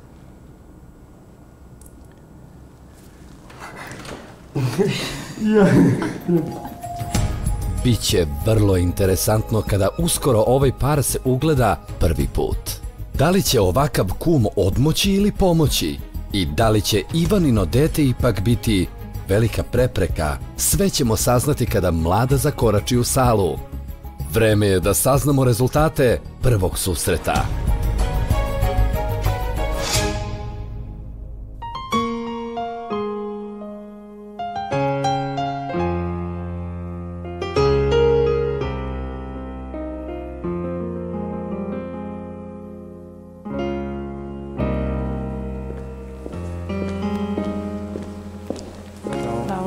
Biće vrlo interesantno kada uskoro ovaj par se ugleda prvi put. Da li će ovakav kum odmoći ili pomoći? I da li će Ivanino dete ipak biti velika prepreka? Sve ćemo saznati kada mlada zakorači u salu. Vreme je da saznamo rezultate prvog susreta.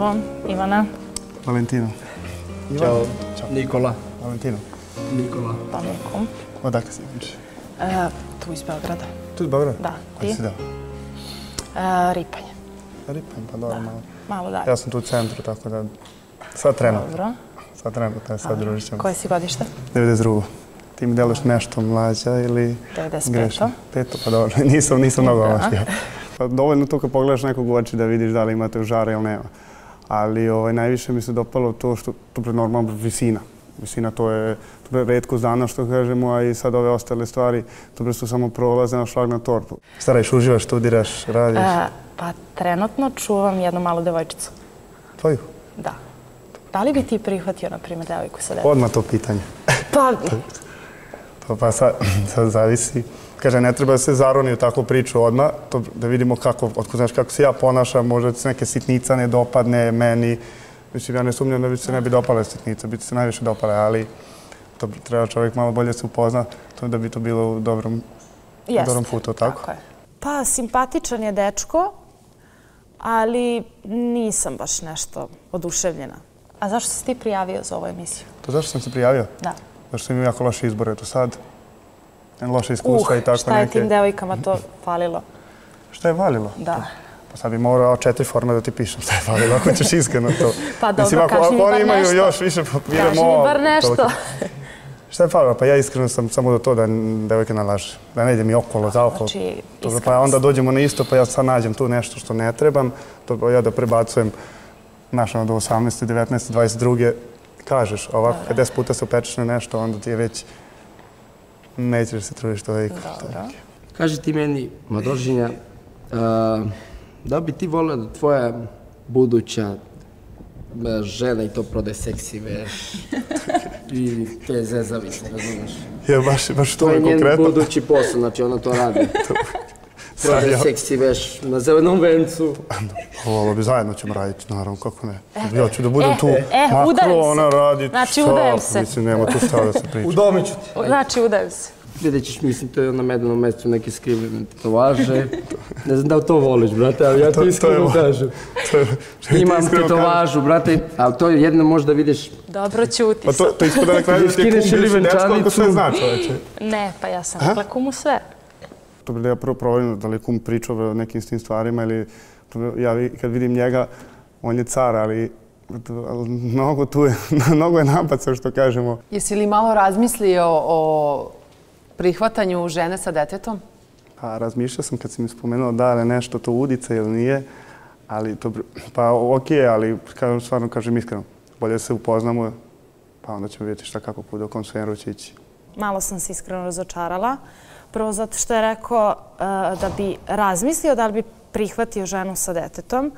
Zdravo, Ivana. Valentino. Ćao, Nikola. Valentino. Nikola. Pa Nikom. Odakle si inače? Tu iz Beograda. Tu iz Beograda? Da, ti? Koji si dao? Ripanje. Ripanje, pa dobro, malo. Malo dalje. Ja sam tu u centru, tako da sad trenutno. Dobro. Sad trenutno, sad družit ćemo. Koje si godište? 92. Ti mi delaš nešto mlađa ili... 95. 5, pa dobro, nisam mnogo mlađa. Pa dovoljno tu kad pogledaš nekog u oči da vidiš da li imate u žara ili nema. Ali najviše mi se dopalo to što, to je normalno visina. Visina to je retkost dana što kažemo, a i sad ove ostale stvari, to su samo prolaze na šlag na tortu. Šta radiš, uživaš, studiraš, radiš? Pa trenutno čuvam jednu malu devojčicu. Tvoju? Da. Da li bi ti prihvatio, na primjer, devojku sa detetom? Odmah to pitanje. Pa... sad zavisi. Kaže, ne treba da se zaroni u takvu priču odmah, da vidimo kako se ja ponašam, možda se neke sitnica ne dopadne meni. Mislim, ja ne sumnjam da bi se ne bi dopale sitnice, bi se najviše dopale, ali to treba čovjek malo bolje se upozna da bi to bilo u dobrom putu, tako? Tako je. Pa, simpatičan je dečko, ali nisam baš nešto oduševljena. A zašto si ti prijavio za ovu emisiju? To zašto sam se prijavio? Da. Zašto sam imao jako loše izbore do sad. Loše iskustva i tako neke. Šta je tim devojkama to falilo? Šta je falilo? Da. Pa sad bi morao 4 forme da ti pišem šta je falilo, ako ćeš iskreno to. Pa dobro, kaži mi bar nešto. Ako oni imaju još više papira, kaži mi bar nešto. Šta je falilo? Pa ja iskreno sam samo do to da devojke nalaže. Da ne idem i okolo, zaokolo. Pa onda dođemo na isto, pa ja sad nađem tu nešto što ne trebam. Ja da prebacujem našano do 18, 19, 22. Kažeš, ovako, 50 puta se opečeš na nešto, onda ti je već... Nećeš da se trudiš toliko. Kaži ti meni, Madoržinja, da bi ti volio da tvoja buduća žena i to prode seksi veš i te zezavice, razumiješ? Je, baš to je konkretno. To je njen budući posao, znači ona to radi. Prode seksi veš na zelenom vencu. Ovo bi zajedno ćemo raditi, naravno, kako ne. Ja ću da budem tu. Udajem se. Ona radi. Znači, udajem se. Mislim, nema tu šta da se priča. Udomit ću ti. Znači, udajem se. Vidjet ćeš, mislim, to je na medanom mjestu neke skrivene tetovaže. Ne znam da li to voliš, brate, ali ja ti iskreno kažem. Imam tetovažu, brate, ali to jedno možda vidiš... Dobro, ćuti. Pa to ispada na kraju ti je kum dečko, ako sve zna, čoveče. Ne, pa ja sam rekla kumu sve. To bi da ja prvo provolim da li kum priča o nekim s tim stvarima ili... Ja kad vidim njega, on je car, ali mnogo je napad, što kažemo. Jesi li malo razmislio o prihvatanju žene sa detetom? Pa razmišljao sam kad si mi spomenuo da li nešto to udica ili nije, ali to... Pa okej, ali stvarno kažem iskreno, bolje se upoznamo, pa onda ćemo vidjeti šta kako bude, u kom smjeru će ići. Malo sam se iskreno razočarala. Prvo zato što je rekao da bi razmislio da li bi prihvatio ženu sa detetom.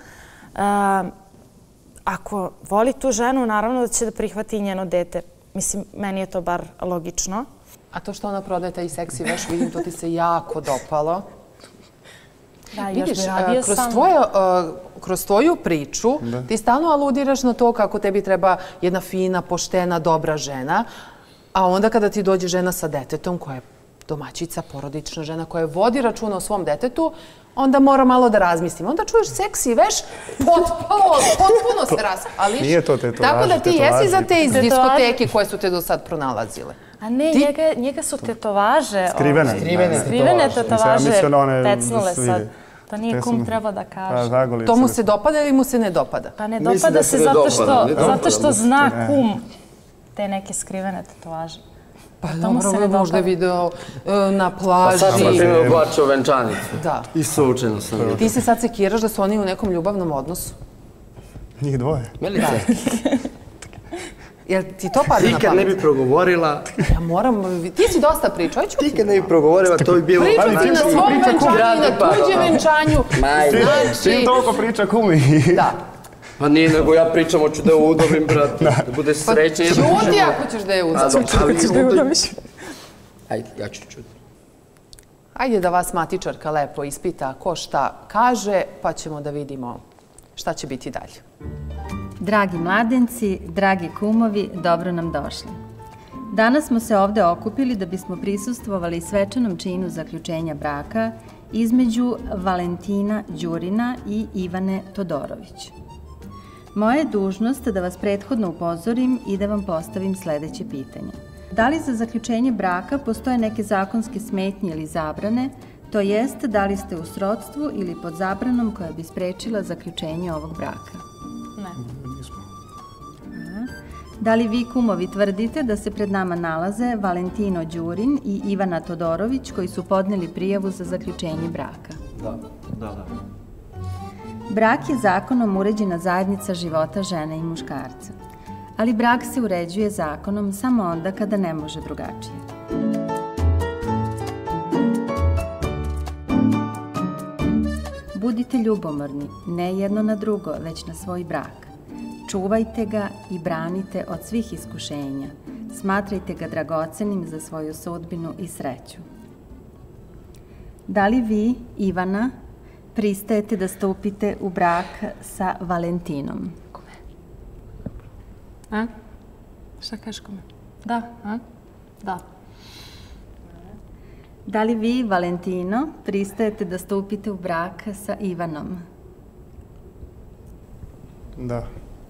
Ako voli tu ženu, naravno da će da prihvati i njeno dete. Mislim, meni je to bar logično. A to što ona prodaje taj seksi veš, vidim, to ti se jako dopalo. Da, još bi radio sam. Kroz tvoju priču ti stalno aludiraš na to kako tebi treba jedna fina, poštena, dobra žena, a onda kada ti dođe žena sa detetom koja je domaćica, porodična žena koja vodi računa o svom detetu, onda mora malo da razmislim. Onda čuješ seksi veš, potpuno se raspališ. Nije to tetovaži. Tako da ti jesi za te iz diskoteke koje su te do sad pronalazile. A ne, njega su tetovaže. Skrivene. Skrivene tetovaže pecnule sad. To nije kum treba da kaže. To mu se dopada ili mu se ne dopada? Pa ne dopada se zato što zna kum te neke skrivene tetovaže. Pa dobro, možda je video na plaži. Pa sad sam primjer oblačio venčanicu. Da. I sučeno sam. Ti se sad sekiraš da su oni u nekom ljubavnom odnosu? Njih dvoje. Milice. Jel ti to pada na pamet? Ti kad ne bi progovorila... Ja moram... Ti si dosta pričao. Ti kad ne bi progovorila, to bi bilo... Pričao si na svom venčanju i na tuđem venčanju. Ti toliko priča kumi. Da. Pa nije, nego ja pričam, hoću da je udobim, brate. Da bude srećan. Pa čuti ako ćeš da je udobiš. Ajde, ja ću čuti. Ajde da vas matičarka lepo ispita ko šta kaže, pa ćemo da vidimo šta će biti dalje. Dragi mladenci, dragi kumovi, dobro nam došli. Danas smo se ovde okupili da bismo prisustvovali svečanom činu zaključenja braka između Valentina Đurina i Ivane Todorović. Moja je dužnost da vas prethodno upozorim i da vam postavim sledeće pitanje. Da li za zaključenje braka postoje neke zakonske smetnje ili zabrane, to jest da li ste u srodstvu ili pod zabranom koja bi sprečila zaključenje ovog braka? Ne. Da li vi, kumovi, tvrdite da se pred nama nalaze Valentino Đurin i Ivana Todorović koji su podneli prijavu za zaključenje braka? Da. Brak je zakonom uređena zajednica života žene i muškarca. Ali brak se uređuje zakonom samo onda kada ne može drugačije. Budite ljubomorni, ne jedno na drugo, već na svoj brak. Čuvajte ga i branite od svih iskušenja. Smatrajte ga dragocenim za svoju sudbinu i sreću. Da li vi, Ivana, pristajete da stupite u brak sa Valentinom? A? Šta kažeš kome? Da, a? Da. Da li vi, Valentino, pristajete da stupite u brak sa Ivanom? Da.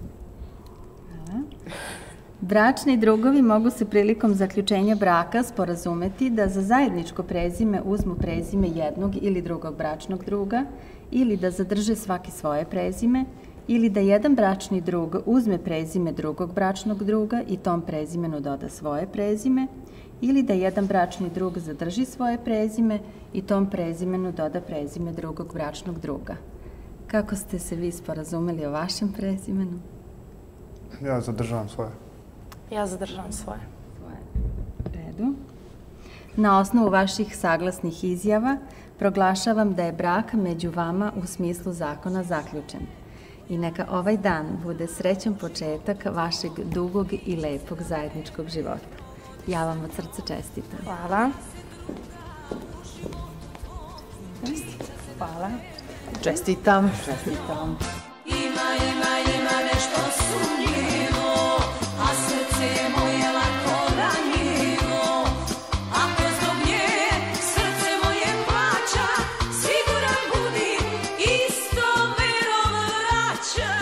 Bračni drugovi mogu se prilikom zaključenja braka sporazumeti da za zajedničko prezime uzmu prezime jednog ili drugog bračnog druga ili da zadrže svaki svoje prezime ili da jedan bračni drug uzme prezime drugog bračnog druga i tom prezimenu doda svoje prezime ili da jedan bračni drug zadrži svoje prezime i tom prezimenu doda prezime drugog bračnog druga. Kako ste se vi sporazumeli o vašem prezimenu? Ja zadržavam svoje. Ja zadržavam svoje. Redu. Na osnovu vaših saglasnih izjava proglašavam da je brak među vama u smislu zakona zaključen. I neka ovaj dan bude srećan početak vašeg dugog i lepog zajedničkog života. Ja vam od srca čestitam. Hvala. Hvala. Čestitam. Ima nešto sumnjivo, a srce moje lako ranjivo. Ako zbog nje srce moje plaća, siguran budi isto verom vraća.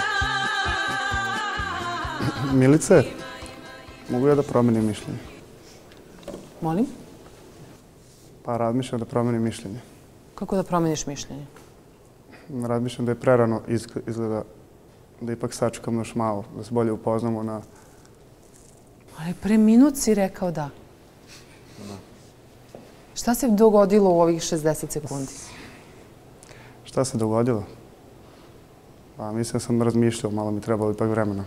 Milice, mogu ja da promenim mišljenje? Molim? Pa razmišljam da promenim mišljenje. Kako da promeniš mišljenje? Razmišljam da je prerano izgleda da ipak sačekamo još malo, da se bolje upoznamo na... Ali pre minut si rekao da. Šta se dogodilo u ovih 60 sekundi? Šta se dogodilo? Pa mislim da sam razmišljao, malo mi trebalo ipak vremena.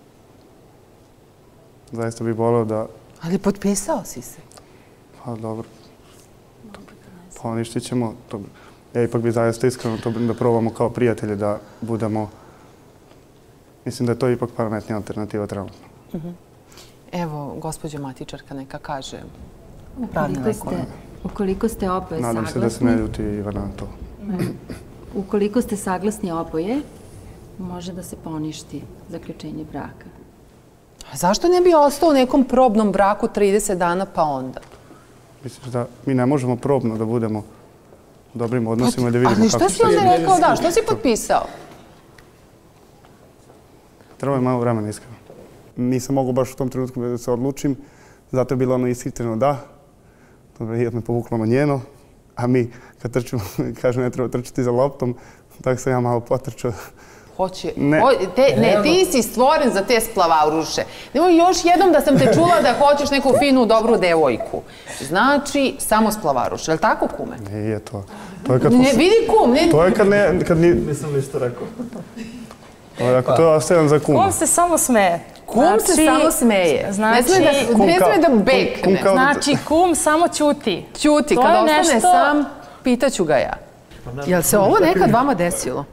Zaista bih voleo da... Ali potpisao si se? Pa dobro. Poništit ćemo. Ja ipak bih zaista iskreno to da probamo kao prijatelji da budemo... Mislim da je to ipak pametnija alternativa trenutno. Evo, gospođa matičarka neka kaže. Ukoliko ste oboje saglasni... Nadam se da se ne ljuti Ivana na to. Ukoliko ste saglasni oboje, može da se poništi zaključenje braka. A zašto ne bi ostao u nekom probnom braku 30 dana pa onda? Misliš da mi ne možemo probno da budemo u dobrim odnosima i da vidimo kako se... Ali što si onda rekao da? Što si potpisao? Treba je malo vremena, iskreno. Nisam mogao baš u tom trenutku da se odlučim, zato je bilo ono ishitreno da. Dobro, je me povuklo na njeno, a mi kad trčimo, kaže ne treba trčati za loptom, tako sam ja malo potrčao. Hoće. Ne, ti si stvoren za te splavaruše. Nemoj još jednom da sam te čula da hoćeš neku finu, dobru devojku. Znači, samo splavaruše. Je li tako, kume? Nije to. To je kad... Ne, vidi kum, ne... To je kad ni... Nisam ništa rekao. Ako to ostavljam za kuma. Kum se samo smeje. Kum se samo smeje. Ne sme da bekne. Znači, kum samo ćuti. Ćuti, kad ostane sam, pitaću ga ja. Jel se ovo nekad vama desilo?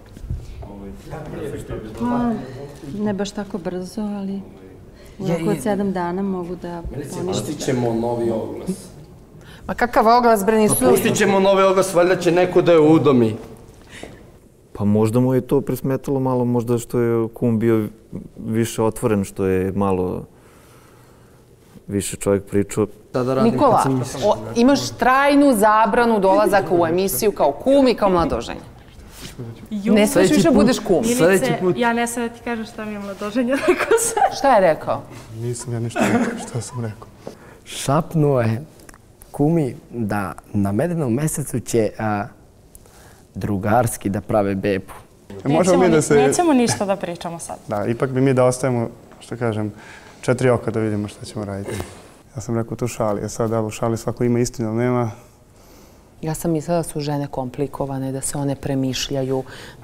Ne baš tako brzo, ali u roku od 7 dana mogu da poništim. Pustit ćemo novi oglas. Ma kakav oglas, bre, nisu... Pustit ćemo novi oglas, valjda će neko da je udomi. Pa možda mu je to presmetalo malo, možda što je kum bio više otvoren, što je malo više čovjek pričao. Nikola, imaš trajnu zabranu dolazaka u emisiju kao kum i kao mladoženja. Ne smiješ više budeš kum. Milice, ja ne sam da ti kažem šta mi je mladoženja rekao sad. Šta je rekao? Nisam ja ništa rekao, šta sam rekao. Šapnuo je kumi da na medenom mesecu će drugarski da prave bebu. Nećemo ništa da pričamo sad. Da, ipak bi mi da ostajemo, što kažem, 4 oka da vidimo šta ćemo raditi. Ja sam rekao tu šali, a sad da u šali svako ima istinu, ali nema. Ja sam mislila da su žene komplikovane, da se one premišljaju.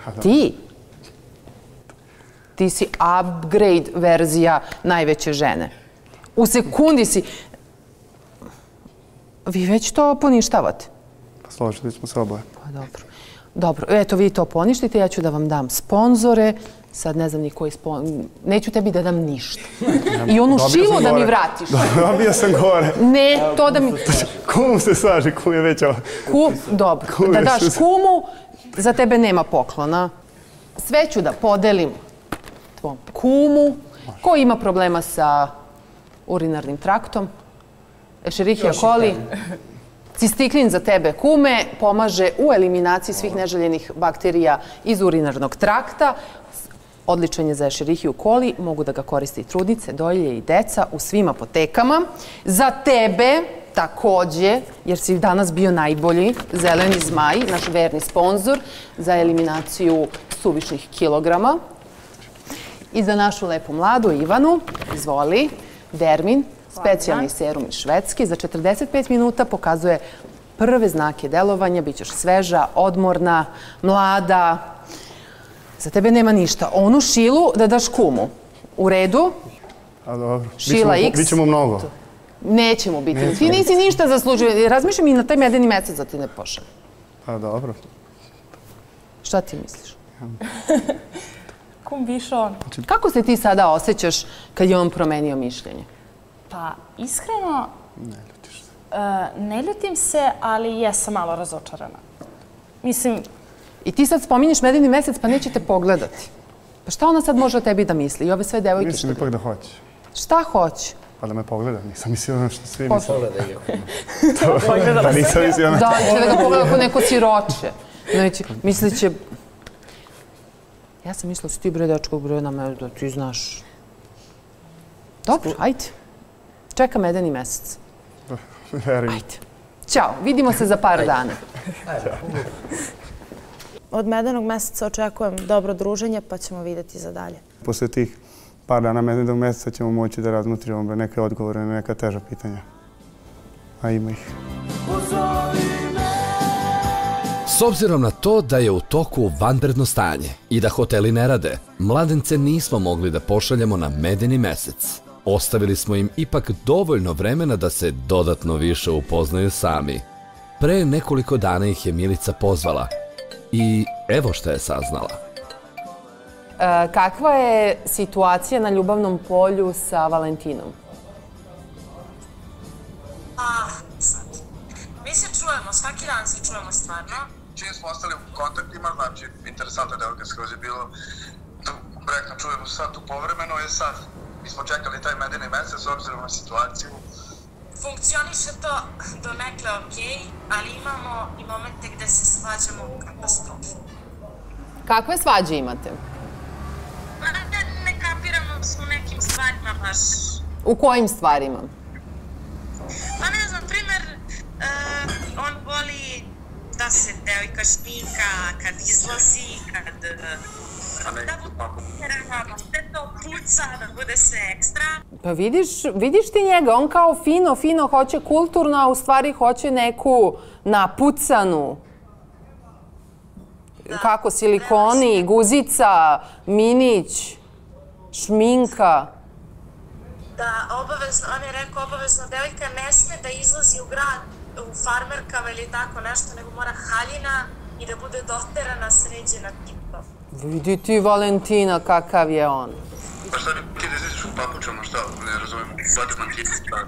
Ti si upgrade verzija najveće žene. U sekundi si... Vi već to poništavate? Pa složili smo se oboje. Pa dobro. Dobro, eto vi to poništite, ja ću da vam dam sponzore. Sad ne znam ni koji sponzor. Neću tebi da dam ništa. I onu šilu da mi vratiš. Dobio sam gore. Ne, to da mi... Kumu se slaži, kum je već ovo. Dobro, da daš kumu, za tebe nema poklona. Sve ću da podelim tvom kumu, ko ima problema sa urinarnim traktom. Escherichia coli. Cistiklin za tebe, kume, pomaže u eliminaciji svih neželjenih bakterija iz urinarnog trakta. Odličan je za Escherichia coli, mogu da ga koriste i trudnice, dojilje i deca u svim apotekama. Za tebe takođe, jer si danas bio najbolji, Zeleni zmaj, naš verni sponzor za eliminaciju suvišnih kilograma. I za našu lepu mladu Ivanu, izvoli, Dermin, specijalni serum iz Švedske, za 45 minuta pokazuje prve znake delovanja, bit ćeš sveža, odmorna, mlada. Za tebe nema ništa. Onu šilu da daš kumu. U redu? A dobro. Šila X. Bićemo mnogo. Nećemo biti. Ti nisi ništa zaslužio. Razmišljam i na taj medeni mesec da ti ne pošaljem. A dobro. Šta ti misliš? Kum više on. Kako se ti sada osjećaš kad je on promenio mišljenje? Pa, iskreno, ne ljutim se, ali jesam malo razočarana. Mislim... I ti sad spominješ medeni mesec, pa neće te pogledati. Pa šta ona sad može o tebi da misli? I ove sve devojke što... Mislim ipak da hoće. Šta hoće? Pa da me pogleda. Nisam mislio ono što svi misle. Pogledaj ga. Da nisam mislio ono... Da, će da ga pogleda kao neko siroče. Mislit će... Ja sam mislila si ti bre dečkog bre na me, da ti znaš. Dobro, ajde. Čeka medeni mesec. Ajde. Ćao, vidimo se za par dana. Od medenog meseca očekujem dobro druženje, pa ćemo vidjeti za dalje. Posle tih par dana medenog meseca ćemo moći da razmotrimo neke odgovore na neka teža pitanja. A ima ih. S obzirom na to da je u toku vanredno stanje i da hoteli ne rade, mladence nismo mogli da pošaljemo na medeni mesec. Ostavili smo im ipak dovoljno vremena da se dodatno više upoznaju sami. Pre nekoliko dana ih je Milica pozvala i evo šta je saznala. Kakva je situacija na ljubavnom polju sa Valentinom? Mi se čujemo, svaki dan se čujemo stvarno. Čim smo ostali u kontaktima, znači interesantna devojka skroz je bilo, projektno čujemo sad tu povremeno, je sad. Mi smo čekali taj medeni mesec s obzirom na situaciju. Funkcioniše to do nekle okej, ali imamo i momente gde se svađamo u katastrofu. Kakve svađe imate? Ne kapiramo s u nekim stvarima baš. U kojim stvarima? Pa ne znam, primer, on voli da se devojka šminka kad izlazi, kad... Da sve to puca, da bude sve ekstra. Pa vidiš ti njega, on kao fino hoće kulturno, a u stvari hoće neku napucanu. Kako, silikoni, guzica, minić, šminka. Da, obavezno, on je rekao obavezno, devojka ne sme da izlazi u grad u farmerkama ili tako nešto, nego mora haljina i da bude doterana, sređena tipa. Vidi ti Valentina kakav je on. Pa šta ti da izađeš u papučama, šta? Ne razumijem, svačman ti šta?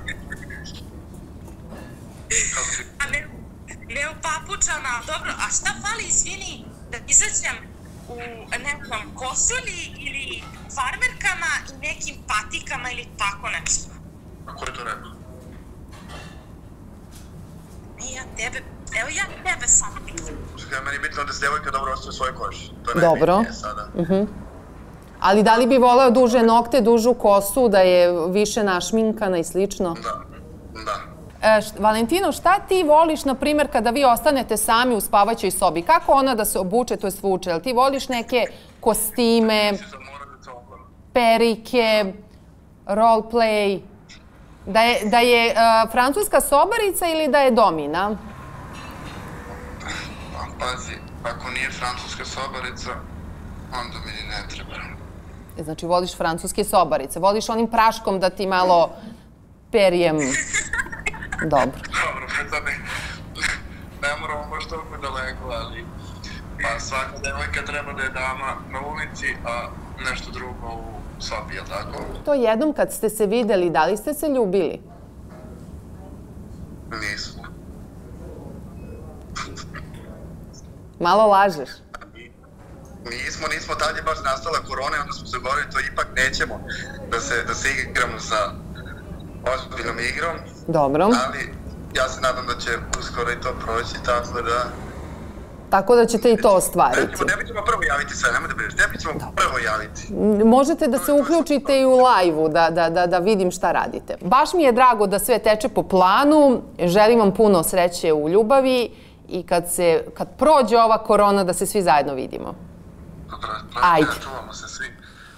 A ne u papučama, dobro, a šta fali, izvini, da izađem u nekom kosulji ili farmerkama i nekim patikama ili tako nešto? A ko je to rekao? Ja tebe Evo ja tebe samo pitam. Meni je bitno da se devojka dobro ostaje u svojoj koži. Dobro. Ali da li bi voleo duže nokte, dužu kosu, da je više našminkana i slično? Da. Valentino, šta ti voliš, na primjer, kada vi ostanete sami u spavaćoj sobi? Kako ona da se obuče, to je svuče? Jel ti voliš neke kostime, perike, roleplay? Da je francuska sobarica ili da je domina? Pazi, ako nije francuska sobarica, onda mi ne treba. Znači, voliš francuske sobarice. Voliš onim praškom da ti malo perjem... Dobro. Dobro, sad ne moramo baš toliko daleko, ali svaka devojka treba da je dama na ulici, a nešto drugo u sobi, je li tako? To jednom kad ste se videli, da li ste se ljubili? Nismo. Malo lažeš. Nismo, tad je baš nastala korona i onda smo se govorili, to ipak nećemo da se igramo sa ozbiljnom igrom. Dobro. Ali ja se nadam da će uskoro i to proći, tako da... Tako da ćete i to ostvariti. Ne ćemo prvo javiti sve, nemoj da brineš, ne ćemo prvo javiti. Možete da se uključite i u live-u, da vidim šta radite. Baš mi je drago da sve teče po planu, želim vam puno sreće u ljubavi i kad prođe ova korona da se svi zajedno vidimo. Ajde. Čuvamo se svi.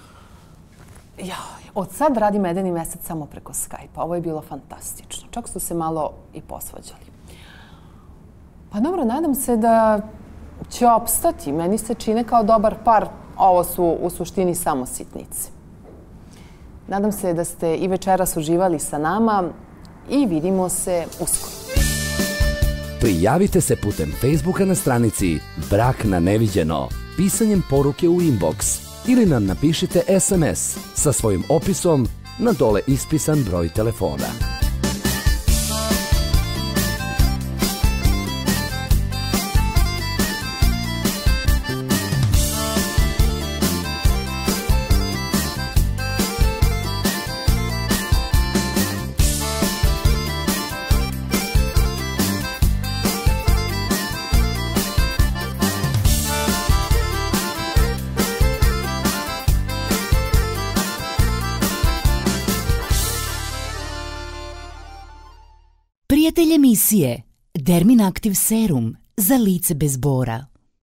Od sad radi Medeni mesec samo preko Skype-a. Ovo je bilo fantastično. Čak su se malo i posvađali. Pa dobro, nadam se da će opstati. Meni se čine kao dobar par. Ovo su u suštini samo sitnice. Nadam se da ste i večeras uživali sa nama i vidimo se uskoro. Prijavite se putem Facebooka na stranici Brak na neviđeno, pisanjem poruke u inbox ili nam napišite SMS sa svojim opisom na dole ispisan broj telefona. Prijatelj emisije Dermin Active Serum za lice bez bora.